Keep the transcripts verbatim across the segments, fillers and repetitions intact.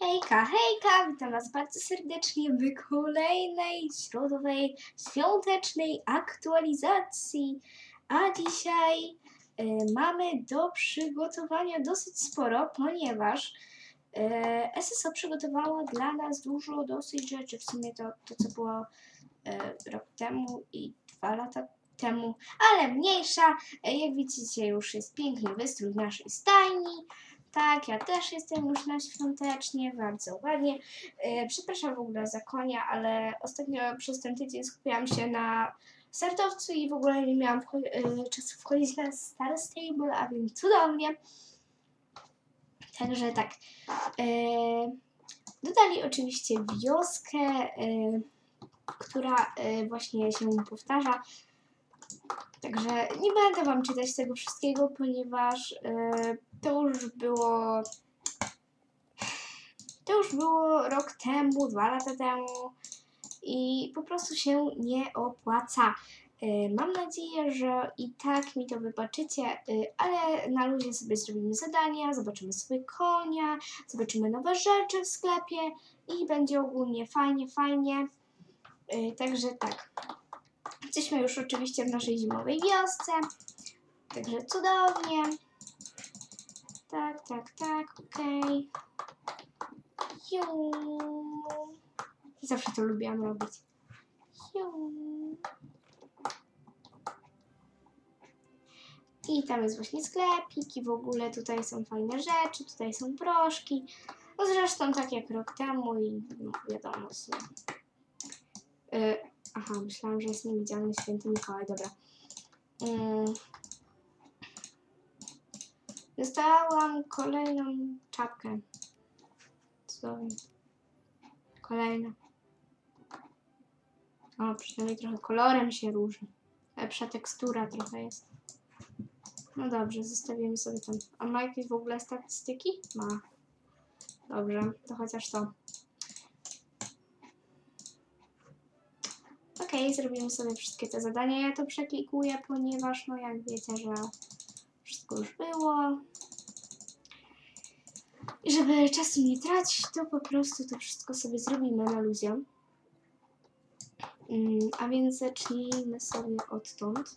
Hejka, hejka, witam Was bardzo serdecznie w kolejnej środowej, świątecznej aktualizacji. A dzisiaj y, mamy do przygotowania dosyć sporo, ponieważ y, S S O przygotowało dla nas dużo dosyć rzeczy. W sumie to, to co było y, rok temu i dwa lata temu, ale mniejsza. Y, jak widzicie, już jest piękny wystrój w naszej stajni. Tak, ja też jestem już na świątecznie, bardzo ładnie. Yy, przepraszam w ogóle za konia, ale ostatnio przez ten tydzień skupiłam się na startowcu i w ogóle nie miałam wcho- yy, czasu wchodzić na stary stable, a więc cudownie. Także tak. Yy, dodali oczywiście wioskę, yy, która yy, właśnie się powtarza. Także nie będę Wam czytać tego wszystkiego, ponieważ yy, to już było to już było rok temu, dwa lata temu i po prostu się nie opłaca. Yy, mam nadzieję, że i tak mi to wybaczycie, yy, ale na luzie sobie zrobimy zadania, zobaczymy sobie konia, zobaczymy nowe rzeczy w sklepie i będzie ogólnie fajnie, fajnie. Yy, także tak. Jesteśmy już oczywiście w naszej zimowej wiosce, także cudownie. Tak, tak, tak, okej. Okay. Zawsze to lubiłam robić. I tam jest właśnie sklepik i w ogóle tutaj są fajne rzeczy, tutaj są proszki. No zresztą tak jak rok temu i no, wiadomo. Yy, aha, myślałam, że jest niewidzialny święty Mikołaj, dobra. Yy. Dostałam kolejną czapkę. Cudownie. Kolejna. O, przynajmniej trochę kolorem się różni. Lepsza tekstura trochę jest. No dobrze, zostawimy sobie tam. A ma jakieś w ogóle statystyki? Ma. Dobrze, to chociaż to. Okej, okay, zrobimy sobie wszystkie te zadania. Ja to przeklikuję, ponieważ no jak wiecie, że wszystko już było. I żeby czasu nie tracić, to po prostu to wszystko sobie zrobimy na luzie. A więc zacznijmy sobie odtąd.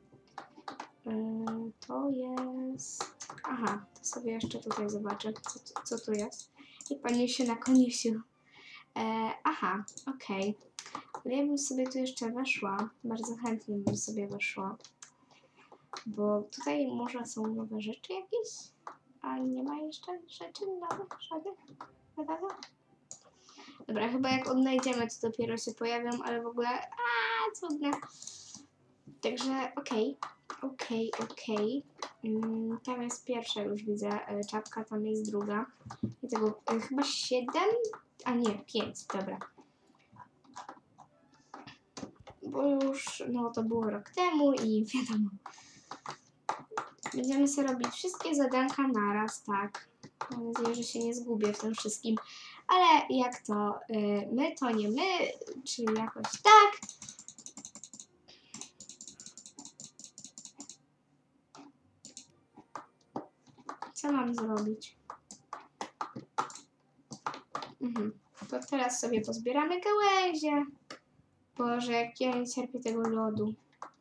To jest... Aha, to sobie jeszcze tutaj zobaczę, co, co tu jest. I pani się na koniu. E, aha, okej. Okay. Ja bym sobie tu jeszcze weszła. Bardzo chętnie bym sobie weszła. Bo tutaj może są nowe rzeczy jakieś? A nie ma jeszcze rzeczy nowych? Żadnych? Wiadomo? Dobra, chyba jak odnajdziemy, to dopiero się pojawią, ale w ogóle... Aaa, cudne. Także okej. Okay. Okej, okay, okej. Okay. Mm, tam jest pierwsza, już widzę, czapka, tam jest druga. I tego y, chyba siedem? A nie, pięć, dobra. Bo już, no to było rok temu i wiadomo. Będziemy sobie robić wszystkie zadanka naraz, tak. Mam nadzieję, że się nie zgubię w tym wszystkim. Ale jak to y, my, to nie my, czyli jakoś tak. Co mam zrobić? Mhm. To teraz sobie pozbieramy gałęzie. Boże, jak ja nie cierpię tego lodu.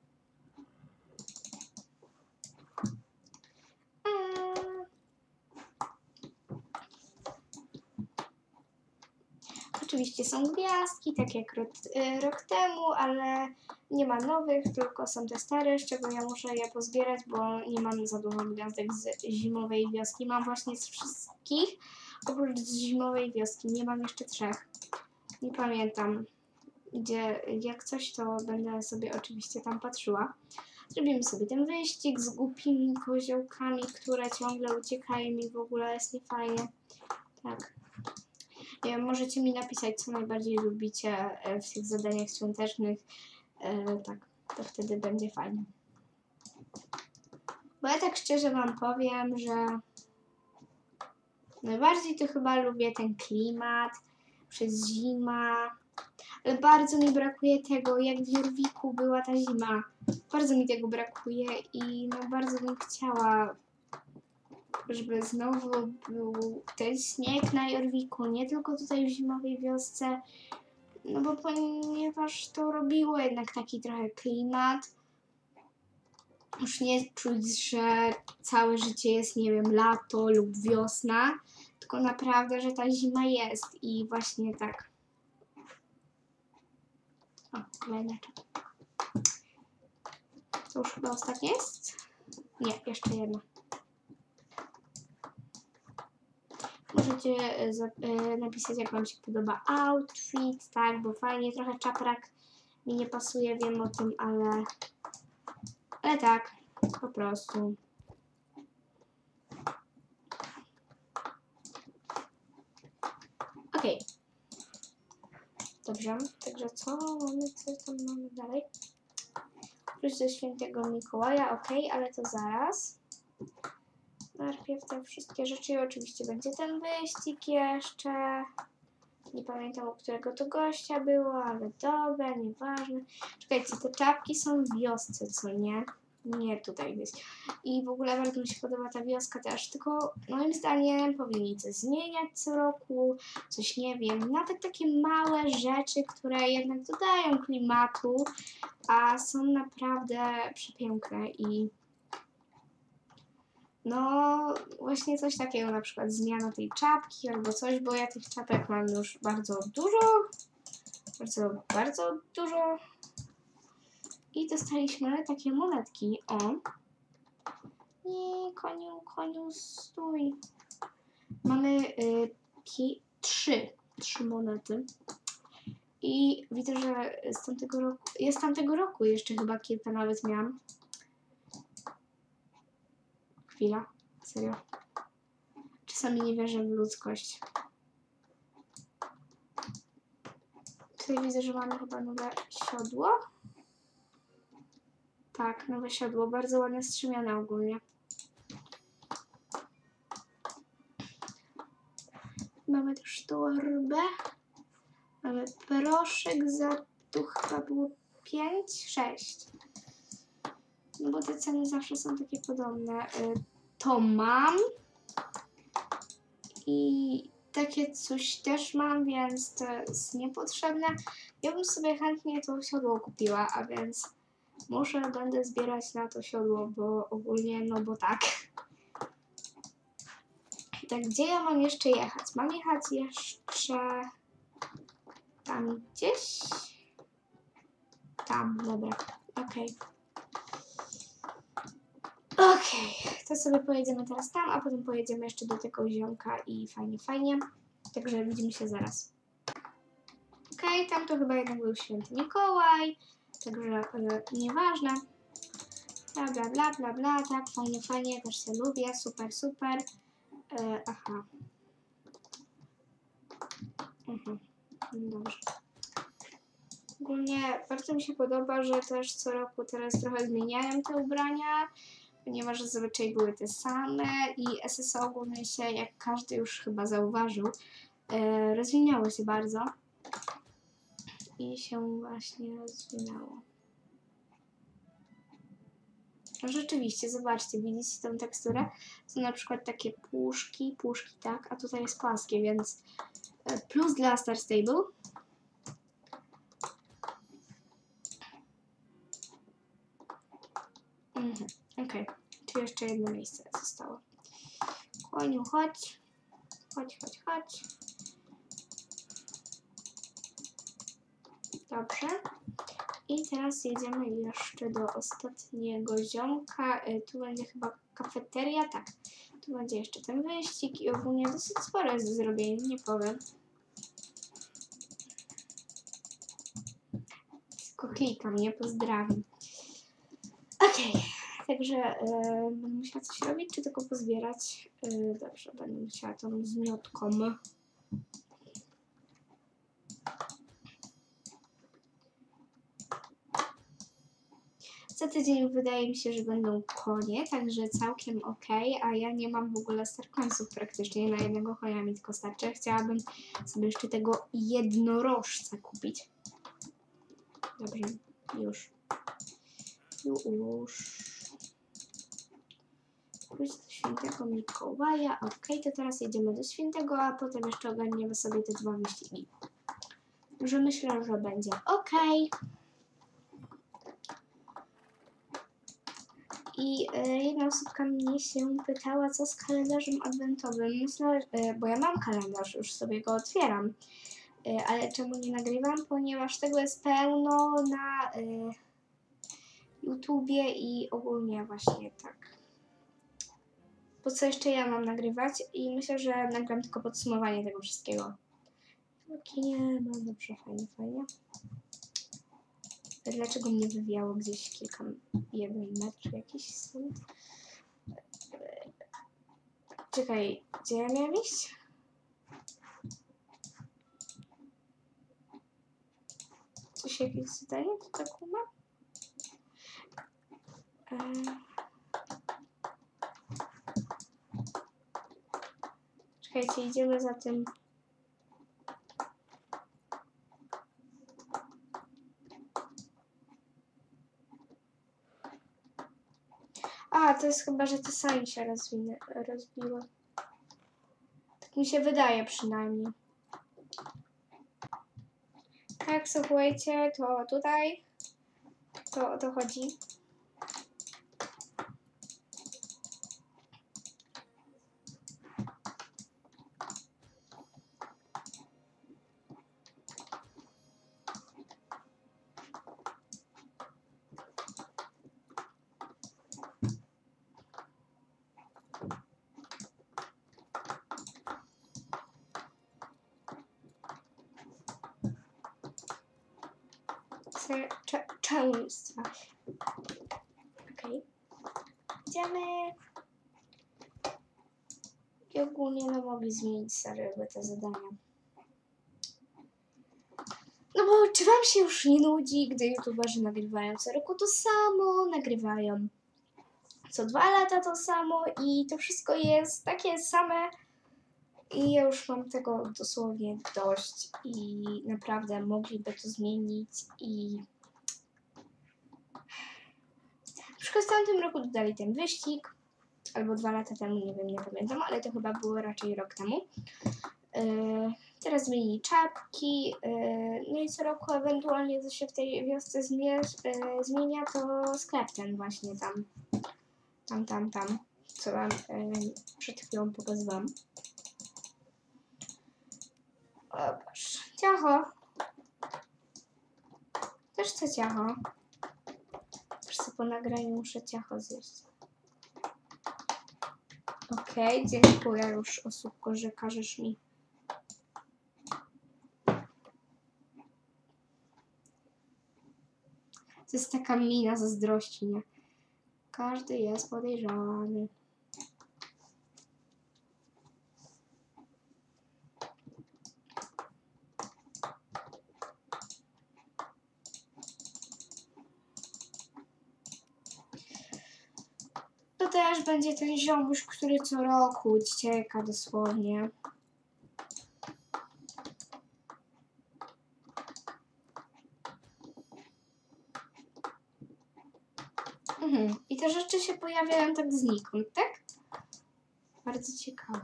Oczywiście są gwiazdki, tak jak rok, y, rok temu, ale nie ma nowych, tylko są te stare, z czego ja muszę je pozbierać, bo nie mam za dużo gwiazdek z zimowej wioski. Mam właśnie z wszystkich, oprócz z zimowej wioski. Nie mam jeszcze trzech. Nie pamiętam, gdzie, jak coś, to będę sobie oczywiście tam patrzyła. Zrobimy sobie ten wyścig z głupimi koziołkami, które ciągle uciekają i w ogóle jest niefajnie. Tak. Nie wiem, możecie mi napisać, co najbardziej lubicie w tych zadaniach świątecznych. E, tak, to wtedy będzie fajnie. Bo ja tak szczerze Wam powiem, że najbardziej to chyba lubię ten klimat przez zima. Ale bardzo mi brakuje tego, jak w Jorwiku była ta zima. Bardzo mi tego brakuje i no bardzo bym chciała żeby znowu był ten śnieg na Jorwiku, nie tylko tutaj w zimowej wiosce, no bo ponieważ to robiło jednak taki trochę klimat. Już nie czuć, że całe życie jest, nie wiem, lato lub wiosna, tylko naprawdę, że ta zima jest i właśnie tak. O, kolejna czapka. To już chyba ostatnie jest? Nie, jeszcze jedna. Możecie napisać, jak wam się podoba outfit, tak, bo fajnie, trochę czaprak mi nie pasuje, wiem o tym, ale, ale tak, po prostu. Okej. Okay. Dobrze, także co mamy, co tam mamy dalej? Wróć do świętego Mikołaja, ok, ale to zaraz. Najpierw te wszystkie rzeczy i oczywiście będzie ten wyścig jeszcze. Nie pamiętam, u którego to gościa było, ale dobra, nieważne. Czekajcie, te czapki są w wiosce, co nie? Nie tutaj gdzieś. I w ogóle bardzo mi się podoba ta wioska też, tylko moim zdaniem powinni coś zmieniać co roku, coś nie wiem, nawet takie małe rzeczy, które jednak dodają klimatu, a są naprawdę przepiękne i no właśnie coś takiego, na przykład zmiana tej czapki albo coś, bo ja tych czapek mam już bardzo dużo, bardzo, bardzo dużo. I dostaliśmy takie monetki, o. Nie, koniu, koniu, stój. Mamy y, ki, trzy, trzy monety. I widzę, że z tamtego roku, jest z tamtego roku jeszcze chyba kilka nawet miałam. Chwila, serio. Czasami nie wierzę w ludzkość. Tutaj widzę, że mamy chyba nowe siodło. Tak, nowe siodło, bardzo ładne strzemione ogólnie. Mamy też torbę. Mamy proszek za, tu chyba było pięć, sześć. No bo te ceny zawsze są takie podobne. To mam. I takie coś też mam, więc to jest niepotrzebne. Ja bym sobie chętnie to siodło kupiła, a więc muszę, będę zbierać na to siodło, bo ogólnie, no bo tak. Tak, gdzie ja mam jeszcze jechać? Mam jechać jeszcze tam gdzieś? Tam, dobra, okej. Okay. Okej, okay. To sobie pojedziemy teraz tam, a potem pojedziemy jeszcze do tego ziomka i fajnie, fajnie. Także widzimy się zaraz. Okej, okay, tam to chyba jednak był święty Mikołaj, także e, nieważne. Bla, bla, bla, bla, bla, tak, fajnie, fajnie, też się lubię, super, super. E, aha. Mhm. Dobrze. Ogólnie bardzo mi się podoba, że też co roku teraz trochę zmieniają te ubrania, ponieważ zazwyczaj były te same i S S O ogólnie się, jak każdy już chyba zauważył, e, rozwinęło się bardzo. I się właśnie rozwinęło. No rzeczywiście, zobaczcie, widzicie tą teksturę? Są na przykład takie puszki, puszki, tak, a tutaj jest płaskie, więc plus dla Star Stable. Mhm, okej, okay. Tu jeszcze jedno miejsce zostało. Koniu, chodź, chodź, chodź, chodź. Dobrze. I teraz jedziemy jeszcze do ostatniego ziomka. Tu będzie chyba kafeteria, tak. Tu będzie jeszcze ten wyścig i ogólnie dosyć sporo jest do zrobienia, nie powiem. Tylko klikam, nie pozdrawiam. Okej, okay. Także yy, będę musiała coś robić, czy tylko pozbierać? Yy, dobrze, będę musiała tą zmiotką. Za tydzień wydaje mi się, że będą konie, także całkiem ok, a ja nie mam w ogóle starkońców praktycznie, na jednego konia mi tylko starczy. Chciałabym sobie jeszcze tego jednorożca kupić. Dobrze, już. Już. pójść do świętego Mikołaja. Ok, to teraz jedziemy do świętego, a potem jeszcze ogarniemy sobie te dwa wyścigi. Że myślę, że będzie ok. I y, jedna osobka mnie się pytała, co z kalendarzem adwentowym. Myślę, y, bo ja mam kalendarz, już sobie go otwieram. Y, ale czemu nie nagrywam? Ponieważ tego jest pełno na y, YouTubie i ogólnie właśnie tak. Po co jeszcze ja mam nagrywać? I myślę, że nagram tylko podsumowanie tego wszystkiego. Nie, no dobrze, fajnie, fajnie. Dlaczego mnie wywijało gdzieś kilka, jeden metr jakiś stąd? Czekaj, gdzie ja miałem iść? Coś, jakieś zadanie to tak ma? Eee... Czekajcie, idziemy za tym. A, to jest chyba, że te sami się rozwinę, rozbiły. Tak mi się wydaje przynajmniej. Tak, słuchajcie, to tutaj to o to chodzi. Często. Okej. Idziemy. I ogólnie no mogli zmienić serio te zadania. No bo czy wam się już nie nudzi, gdy youtuberzy nagrywają co roku to samo, nagrywają co dwa lata to samo i to wszystko jest takie same i ja już mam tego dosłownie dość i naprawdę mogliby to zmienić i na przykład w tamtym roku dodali ten wyścig, albo dwa lata temu, nie wiem, nie pamiętam, ale to chyba było raczej rok temu. Yy, teraz zmienili czapki, yy, no i co roku ewentualnie co się w tej wiosce zmierz, yy, zmienia, to sklep ten właśnie tam, tam, tam, tam, co wam yy, przed chwilą pokazywałam. O Boże, ciacho. Też chcę ciacho. Wszyscy po nagraniu muszę ciacho zjeść. Okej, okay, dziękuję już, osóbko, że każesz mi. To jest taka mina zazdrości, nie? Każdy jest podejrzany. To też będzie ten ziomuś, który co roku ucieka dosłownie. Mhm. I te rzeczy się pojawiają tak znikąd, tak? Bardzo ciekawe.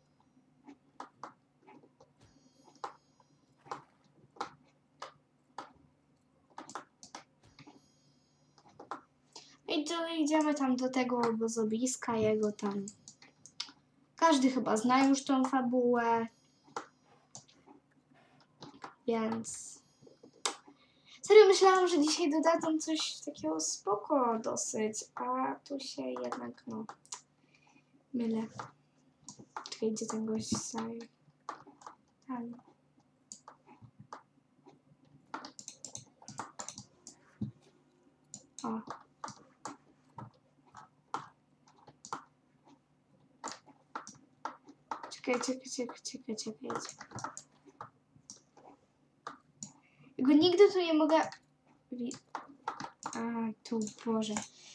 I tu idziemy tam do tego obozowiska jego tam. Każdy chyba zna już tą fabułę. Więc... Serio myślałam, że dzisiaj dodadzą coś takiego spoko dosyć, a tu się jednak, no, mylę. Czekaj, gdzie ten gość stoi? Tam. O. Czekaj, czekaj, czekaj, czekaj, czekaj. Go nigdy tu nie mogę... A, tu, Boże.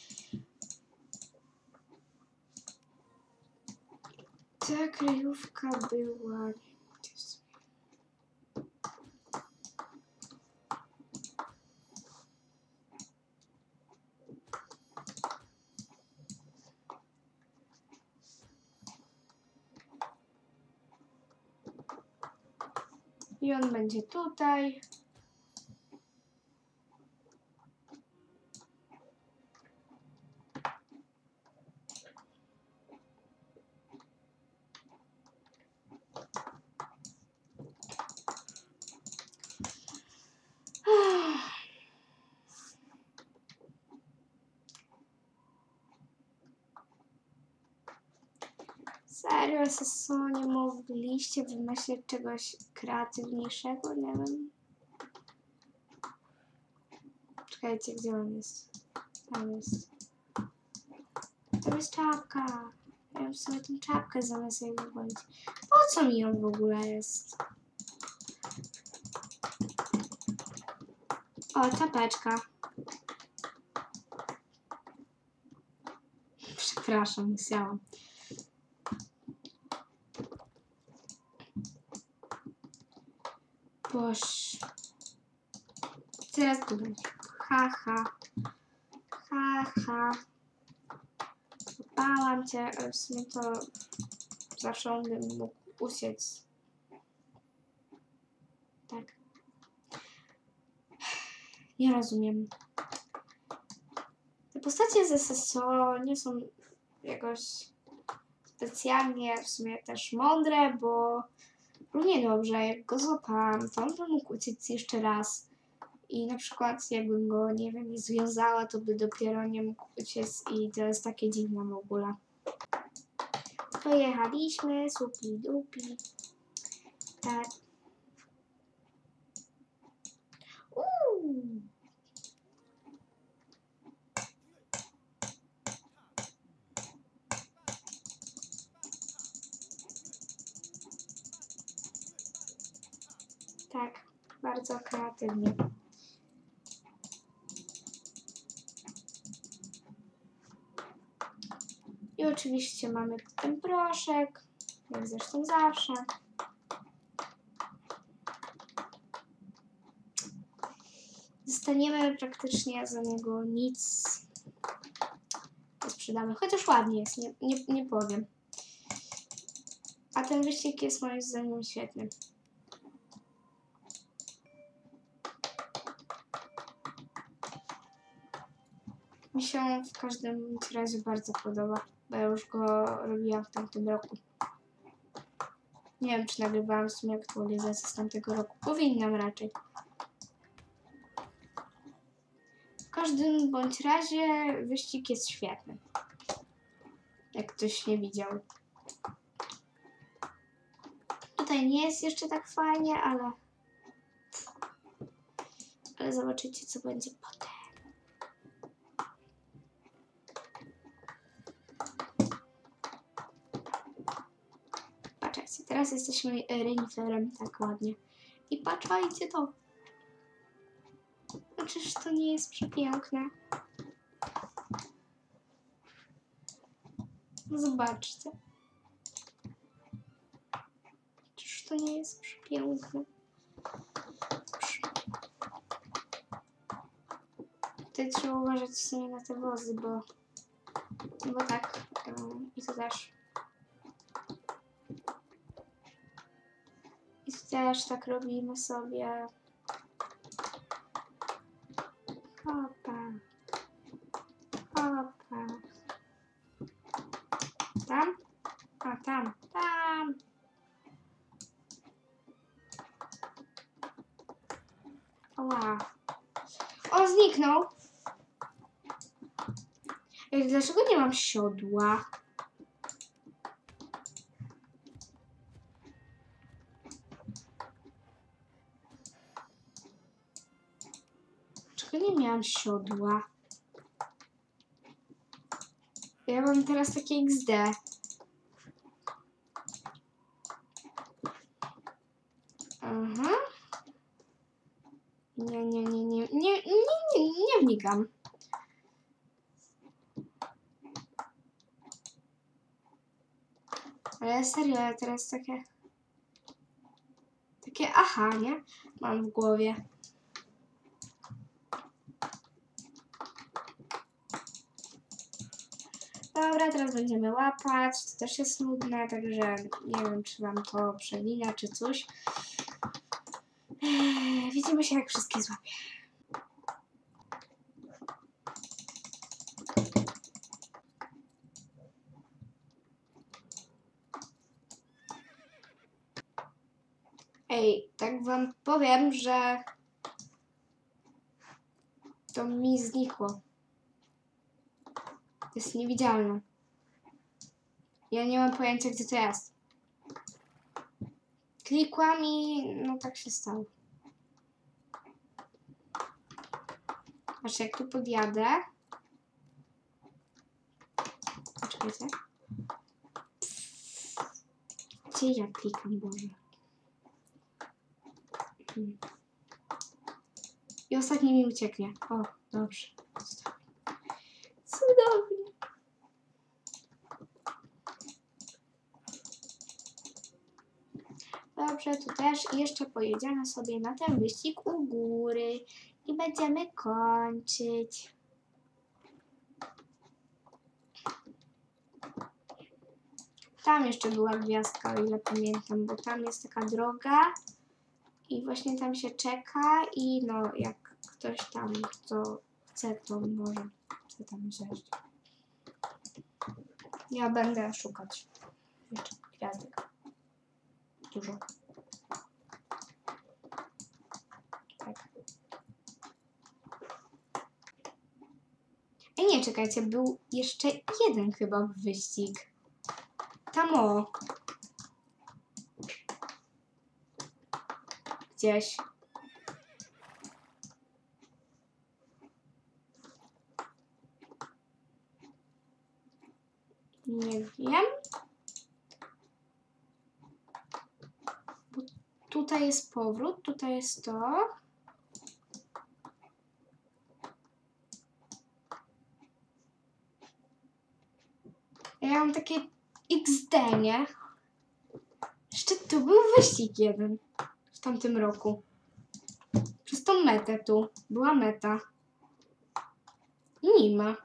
Ta kryjówka była... I on będzie tutaj. Serio, Seso, nie mogliście wymyślić czegoś kreatywniejszego? Nie wiem. Czekajcie, gdzie on jest? Tam jest. Tam jest czapka. Ja bym sobie tę czapkę zamiast jej wywalić. Po co mi on w ogóle jest? O, czapeczka. Przepraszam, musiałam. Boż. Teraz tu będzie. Ha, ha. Ha, ha. Bałam cię, ale w sumie to zawsze on by mógł uciec. Tak. Nie rozumiem. Te postacie z S S O nie są jakoś specjalnie w sumie też mądre, bo równie dobrze, jak go złapałam, to on by mógł uciec jeszcze raz. I na przykład jakbym go, nie wiem, nie związała, to by dopiero nie mógł uciec i to jest takie dziwne w ogóle. Pojechaliśmy, supi dupi. Tak. Uuu. Tak, bardzo kreatywnie. I oczywiście mamy ten proszek, jak zresztą zawsze. Dostaniemy praktycznie za niego nic. Nie sprzedamy, chociaż ładnie jest, nie, nie, nie powiem. A ten wyścig jest moim zdaniem świetny. Mi się w każdym razie bardzo podoba, bo ja już go robiłam w tamtym roku. Nie wiem, czy nagrywałam w sumie aktualizację z tamtego roku. Powinnam raczej. W każdym bądź razie wyścig jest świetny. Jak ktoś nie widział. Tutaj nie jest jeszcze tak fajnie, ale... Ale zobaczycie, co będzie potem. Patrzcie, teraz jesteśmy reniferem, tak ładnie. I patrzajcie to. No czyż to nie jest przepiękne? Zobaczcie. Czyż to nie jest przepiękne? Tutaj trzeba uważać w sumie na te wozy, bo... No bo tak, um, i to też. I tu też tak robimy sobie. Hopa. Hopa. Tam? A, tam. Tam. Oła. On zniknął. Ej, dlaczego nie mam siodła? Dlaczego nie miałam siodła? Ja mam teraz takie X D. Aha. Nie, nie, nie, nie, nie, nie, nie, nie wnikam. Ale serio, ja teraz takie... Takie aha, nie? Mam w głowie. Dobra, teraz będziemy łapać. To też jest nudne, także nie wiem, czy wam to przewina, czy coś. Eee, widzimy się, jak wszystkie złapię. Ej, tak wam powiem, że to mi znikło. To jest niewidzialne. Ja nie mam pojęcia, gdzie to jest. Klikłam i no tak się stało. Aż jak tu podjadę. Poczekajcie. Gdzie ja klikam, Boże? Hmm. I ostatni mi ucieknie. O, dobrze. Cudownie. Dobrze, tu też i jeszcze pojedziemy sobie na ten wyścig u góry i będziemy kończyć. Tam jeszcze była gwiazdka, o ile pamiętam, bo tam jest taka droga i właśnie tam się czeka i no jak ktoś tam co chce, to może chce tam zejść. Ja będę szukać jeszcze gwiazdek. Dużo. Tak. Ej, nie, czekajcie, był jeszcze jeden chyba wyścig. Tam o. Gdzieś. Nie wiem. Bo tutaj jest powrót, tutaj jest to. Ja mam takie iks de, nie? Jeszcze tu był wyścig jeden w tamtym roku. Przez tą metę tu. Była meta. I nie ma.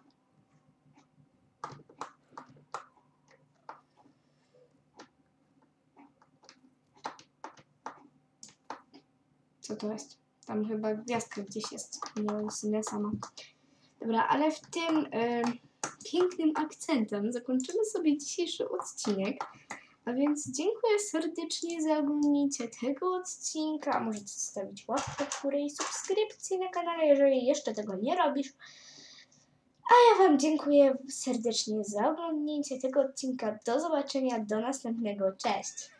Co to jest? Tam chyba gwiazdka gdzieś jest. Nie wiem, sobie sama. Dobra, ale w tym y, pięknym akcentem zakończymy sobie dzisiejszy odcinek. A więc dziękuję serdecznie za oglądnięcie tego odcinka. Możecie zostawić łapkę w górę i subskrypcję na kanale, jeżeli jeszcze tego nie robisz. A ja wam dziękuję serdecznie za oglądnięcie tego odcinka. Do zobaczenia, do następnego. Cześć!